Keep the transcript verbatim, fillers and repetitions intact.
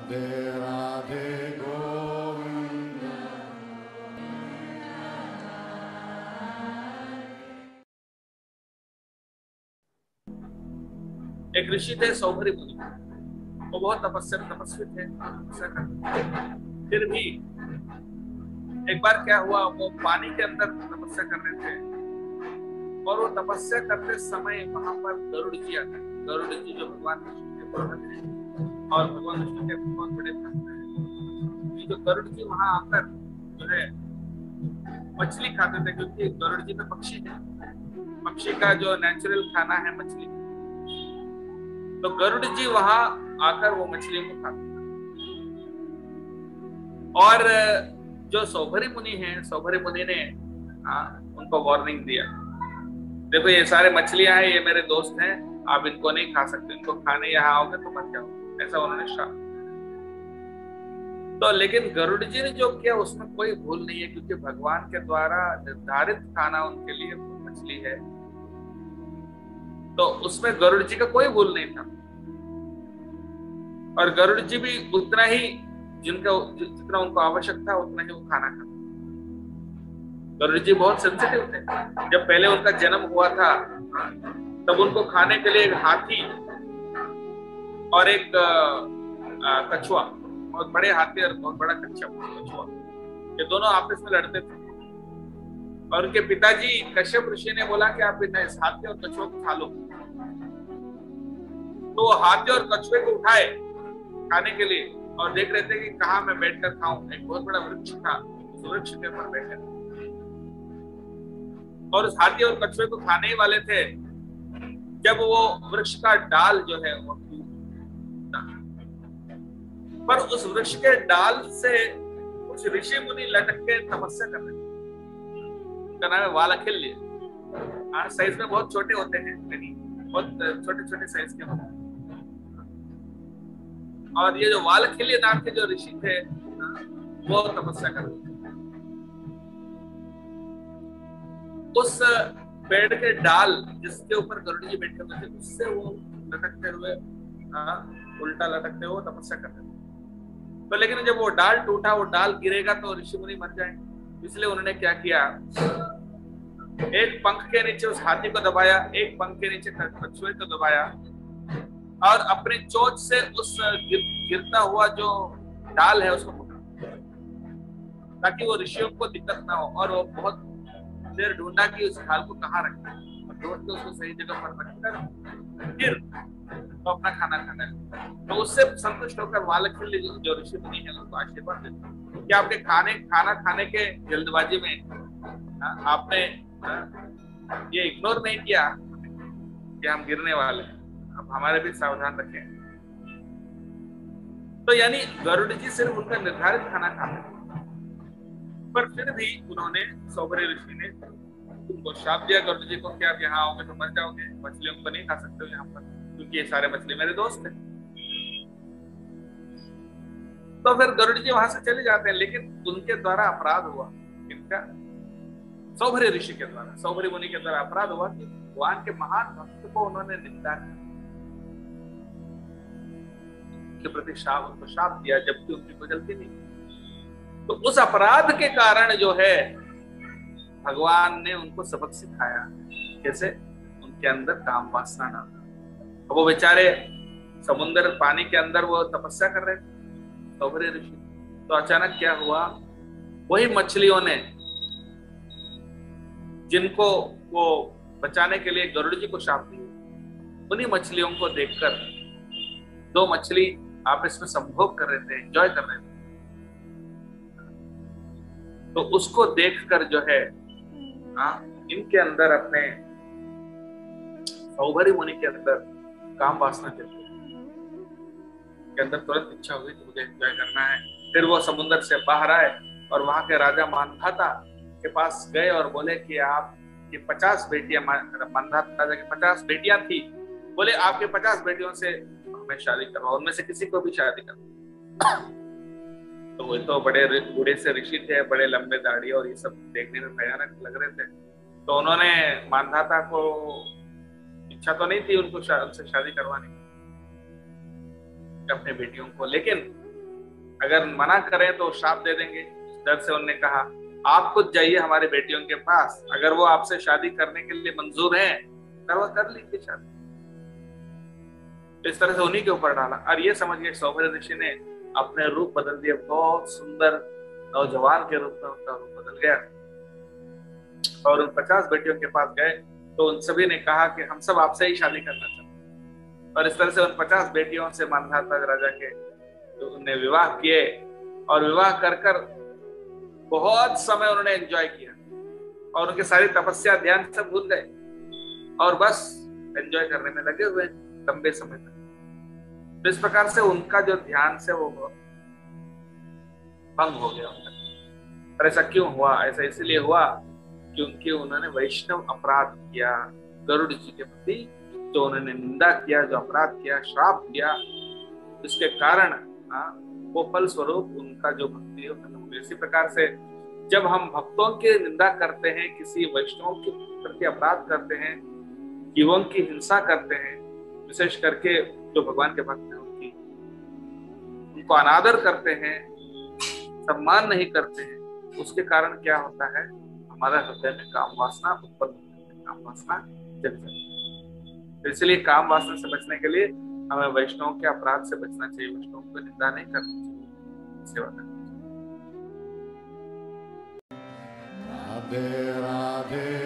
राधे राधे गोविंद। एक ऋषि थे सौभरी मुनि, वो बहुत तपस्या तपस्वी थे, तपस्या करते। फिर भी एक बार क्या हुआ, वो पानी के अंदर तपस्या कर रहे थे और वो तपस्या करते समय वहां पर गरुड़ जी आते। गरुड़ जी जो भगवान विष्णु के वाहन हैं और भगवान विष्णु के बहुत बड़े भक्त हैं। ये जो गरुड़ जी वहां आकर जो है मछली खाते थे, क्योंकि गरुड़ जी तो पक्षी है, पक्षी का जो नेचुरल खाना है मछली। तो गरुड़ जी वहां आकर वो मछलियों को खाते थे। और जो सौभरी मुनि हैं, सौभरी मुनि ने आ, उनको वार्निंग दिया, देखो ये सारे मछलियां हैं, ये मेरे दोस्त हैं, आप इनको नहीं खा सकते, इनको खाने यहाँ आओगे तो मर जाओ, ऐसा उन्होंने श्राप। तो लेकिन गरुड़ जी ने जो किया उसमें कोई भूल नहीं है, क्योंकि भगवान के द्वारा निर्धारित खाना उनके लिए मछली है, तो उसमें गरुड़ जी का कोई भूल नहीं था। और गरुड़ जी भी उतना ही जिनका जितना उनको आवश्यक था उतना ही वो खाना खाते। गरुड़ जी बहुत सेंसिटिव थे। जब पहले उनका जन्म हुआ था तब उनको खाने के लिए एक हाथी और एक कछुआ, बहुत बड़े हाथी और बहुत बड़ा कछुआ, ये दोनों आपस में लड़ते थे। और उनके पिताजी कश्यप ऋषि ने बोला कि आप इस हाथी और कछुआ को खा लो। तो वो हाथी और कछुए को उठाए खाने के लिए और देख रहे थे कि कहाँ मैं बैठकर खाऊं। एक बहुत बड़ा वृक्ष था, उस वृक्ष के ऊपर बैठे और उस हाथी और कछुए को खाने ही वाले थे, जब वो वृक्ष का डाल जो है वो टूटा। पर उस वृक्ष के डाल से कुछ ऋषि मुनि लटक के तपस्या कर रहे थे। उनका नाम है वालखिल्य। हाँ, साइज में बहुत छोटे होते हैं, बहुत छोटे छोटे साइज के होते हैं। और ये जो वालखिल्य नाम के जो ऋषि थे वो तपस्या कर रहे थे। उस पेड़ के डाल जिसके ऊपर गरुड़ जी बैठे हुए थे उससे वो लटकते हुए आ, उल्टा लटकते हुए तपस्या कर रहे थे। तो लेकिन जब वो डाल टूटा, वो डाल गिरेगा तो ऋषि मुनि मर जाएंगे, इसलिए उन्होंने क्या किया, एक पंख के नीचे उस हाथी को दबाया, एक पंख के नीचे कछुए को दबाया और अपने चोंच से उस गिर, गिरता हुआ जो डाल है उसको पकड़ा, ताकि वो ऋषियों को दिक्कत ना हो। और वो बहुत देर ढूंढा कि उस डाल को कहाँ रखना है, और ढूंढ के उसको सही जगह पर रखकर फिर तो अपना खाना खाना है। तो उससे संतुष्ट होकर वालखिल्य जो ऋषि मुनि है उनको आशीर्वाद देते कि आपके खाने खाना खाने के जल्दबाजी में आपने ये इग्नोर नहीं किया कि हम गिरने वाले हैं, अब हमारे भी सावधान रखें। तो यानी गरुड़ जी सिर्फ उनका निर्धारित खाना खाते थे, पर फिर भी उन्होंने सौभरी ऋषि ने उनको श्राप दिया गरुड़ जी को कि आप यहाँ आओगे तो मर जाओगे, मछलियों को नहीं खा सकते हो यहाँ पर, क्योंकि ये सारे मछली मेरे दोस्त हैं। तो फिर गरुड़ जी वहां से चले जाते हैं, लेकिन उनके द्वारा अपराध हुआ, इनका सौभरी ऋषि के द्वारा, सौभरी मुनि के द्वारा अपराध हुआ कि भगवान के महान भक्त को उन्होंने निंदा के प्रति शाप उनको शाप दिया, जबकि उनकी कोई गलती नहीं। तो उस अपराध के कारण जो है भगवान ने उनको सबक सिखाया, कैसे उनके अंदर काम वासना ना। अब वो बेचारे समुद्र पानी के अंदर वो तपस्या कर रहे थे सौभरी ऋषि, तो अचानक क्या हुआ, वही मछलियों ने जिनको वो बचाने के लिए गरुड़ जी को शाप दिए, उन्हीं मछलियों को देखकर दो मछली आपस में संभोग कर रहे थे, एंजॉय कर रहे थे। तो उसको देखकर जो है आ, इनके अंदर अपने सौभरी मुनि के अंदर काम वासना चलती के अंदर तुरंत इच्छा हुई कि मुझे एंजॉय करना है। फिर वो समुद्र से बाहर आए और वहां के राजा मानधाता के पास गए और बोले कि आपकी पचास बेटियां, मानधाता राजा की पचास बेटियां थी, बोले आपके पचास बेटियों से मैं शादी करवाऊं, उनमें से किसी को भी शादी करवाऊं। तो वो तो बड़े बूढ़े से ऋषि थे, बड़े लंबे दाढ़ी और ये सब देखने में भयानक लग रहे थे। तो उन्होंने मानधाता को, इच्छा तो नहीं थी उनको शा, उनसे शादी करवाने की अपने बेटियों को, लेकिन अगर मना करें तो श्राप दे देंगे। इस डर से उन्होंने कहा आप खुद जाइए हमारे बेटियों के पास, अगर वो आपसे शादी करने के लिए मंजूर है तो वो कर लीजिए शादी। इस तरह से उन्हीं के ऊपर डाला और ये समझ गए सौभद्र ऋषि ने अपने रूप बदल दिए, बहुत सुंदर नौजवान के रूप में उनका रूप बदल गया। और उन पचास बेटियों के पास गए तो उन सभी ने कहा कि हम सब आपसे ही शादी करना चाहते हैं। और इस तरह से उन पचास बेटियों से मानधाता राजा के तो उन्हें विवाह किए और विवाह कर कर बहुत समय उन्होंने एंजॉय किया और उनकी सारी तपस्या ध्यान सब भूल गए और बस एंजॉय करने में लगे हुए लंबे समय तक। तो इस प्रकार से उनका जो ध्यान से वो भंग हो गया उनका। और ऐसा क्यों हुआ? ऐसा इसलिए हुआ क्योंकि उन्होंने वैष्णव अपराध किया गरुड़ जी के प्रति, जो उन्होंने निंदा किया, जो अपराध किया, श्राप दिया, जिसके कारण आ, वो फल स्वरूप उनका जो भक्ति है खत्म हो गई। इसी प्रकार से जब हम भक्तों की निंदा करते हैं, किसी वैष्णव के प्रति अपराध करते हैं, जीवों की हिंसा करते हैं, विशेष करके जो भगवान के भक्त हैं उनकी उनको अनादर करते हैं, सम्मान नहीं करते हैं, उसके कारण क्या होता है? हमारा हृदय में काम वासना उत्पन्न होती है, काम वासना जग जाती है। तो इसलिए काम वासना से बचने के लिए हमें वैष्णव के अपराध से बचना चाहिए, वैष्णव को निंदा नहीं करनी चाहिए, सेवा करनी चाहिए। राधे राधे